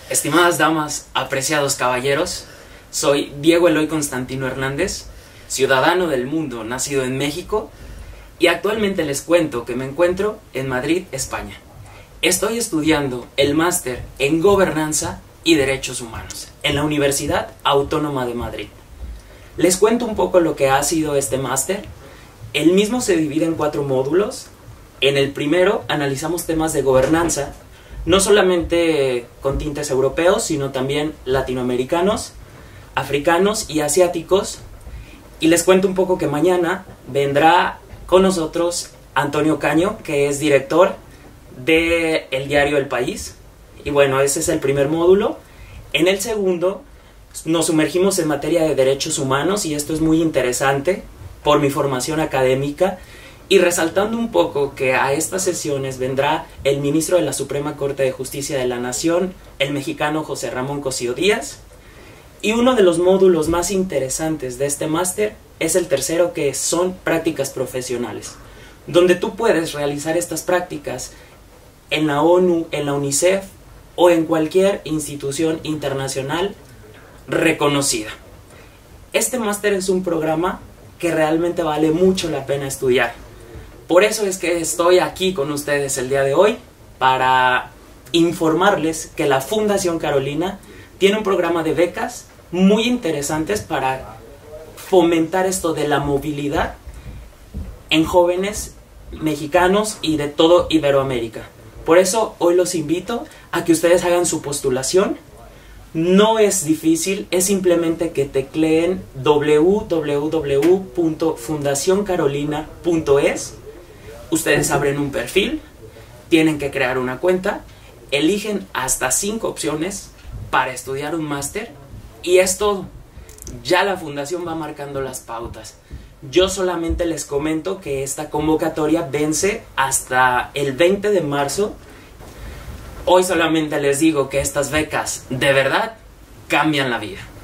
Estimadas damas, apreciados caballeros, soy Diego Eloy Constantino Hernández, ciudadano del mundo, nacido en México, y actualmente les cuento que me encuentro en Madrid, España. Estoy estudiando el máster en Gobernanza y Derechos Humanos en la Universidad Autónoma de Madrid. Les cuento un poco lo que ha sido este máster. El mismo se divide en 4 módulos. En el primero analizamos temas de gobernanza, no solamente con tintes europeos, sino también latinoamericanos, africanos y asiáticos. Y les cuento un poco que mañana vendrá con nosotros Antonio Caño, que es director del diario El País. Y bueno, ese es el primer módulo. En el segundo nos sumergimos en materia de derechos humanos, y esto es muy interesante por mi formación académica, y resaltando un poco que a estas sesiones vendrá el ministro de la Suprema Corte de Justicia de la Nación, el mexicano José Ramón Cosío Díaz. Y uno de los módulos más interesantes de este máster es el tercero, que son prácticas profesionales, donde tú puedes realizar estas prácticas en la ONU, en la UNICEF o en cualquier institución internacional reconocida. Este máster es un programa que realmente vale mucho la pena estudiar. Por eso es que estoy aquí con ustedes el día de hoy, para informarles que la Fundación Carolina tiene un programa de becas muy interesantes para fomentar esto de la movilidad en jóvenes mexicanos y de todo Iberoamérica. Por eso hoy los invito a que ustedes hagan su postulación. No es difícil, es simplemente que tecleen www.fundacioncarolina.es. Ustedes abren un perfil, tienen que crear una cuenta, eligen hasta 5 opciones para estudiar un máster, y es todo. Ya la fundación va marcando las pautas. Yo solamente les comento que esta convocatoria vence hasta el 20 de marzo. Hoy solamente les digo que estas becas de verdad cambian la vida.